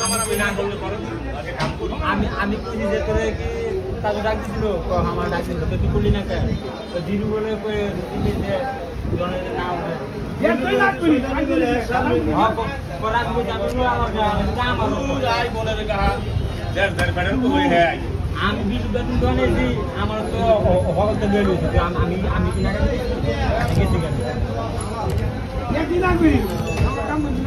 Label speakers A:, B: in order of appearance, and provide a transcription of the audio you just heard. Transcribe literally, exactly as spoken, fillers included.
A: আমি আমি খুঁজি যে তোরে কি তাকে ডাক দিছিল তো আমার ডাক দিছিল তো তুই করলি না কেন তো জিরু বলে কই তুমি যে জনের নাম তুই না তুই হ্যাঁ করা তুমি যাবে না আমার কাম আমার যাই বলে রে কাহা দেড় দেড় বেড়ে তো হই হ্যাঁ আমি বিশ বেতন দনে দি আমার তো হল তো লই লইছি আমি আমি আমি কিনা কাজ ঠিক আছে কেন একদিন লাগবে আমার কাম করবি না